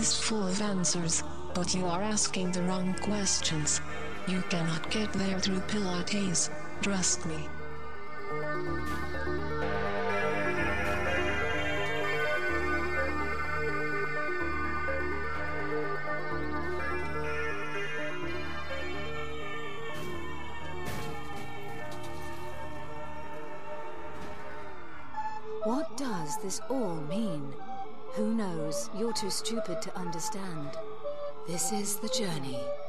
is full of answers, but you are asking the wrong questions. You cannot get there through Pilates, trust me. What does this all mean? Who knows? You're too stupid to understand. This is the journey.